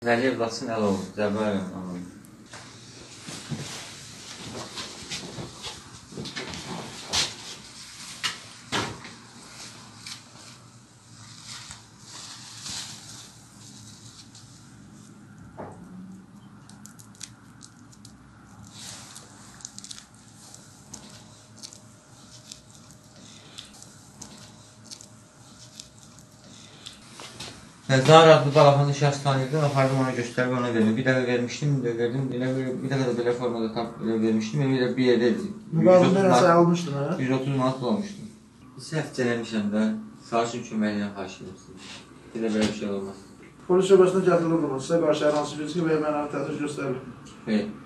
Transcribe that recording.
Zəliyev Laçın Əlov, Cəbrayıl anladım. Zahir adlı Balaxanlı şəxs tanıyırdım, apardım ona göstərib ona verdim. Bir dəfə vermişdim, verdim, bir dəfə də belə formada vermişdim, bir yerdə müqavilə nəsə almışdın, hə? 130 manat bulmuşdum. Səhv eləmişəm də, sağ üçün köməklə xahiş edirəm. Belə bir şey olmaz. Polis şöbəsinə gətirilib bunu, sizə qarşı hər hansı bir və ya mənəvi təsir göstərilir. Xeyr.